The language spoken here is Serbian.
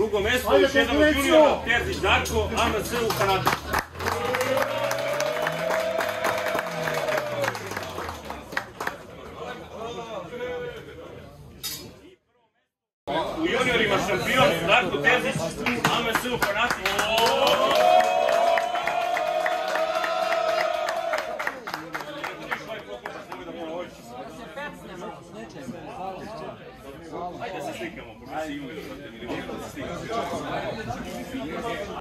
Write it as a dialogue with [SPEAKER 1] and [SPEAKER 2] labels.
[SPEAKER 1] drugo mesto, još jedan od juniora, Terzić Darko, AMS u Kanadi. U juniorima šampion, Darko Terzić, AMS u Kanadi. Ajde se slikamo, pošto si junior, da se slikamo.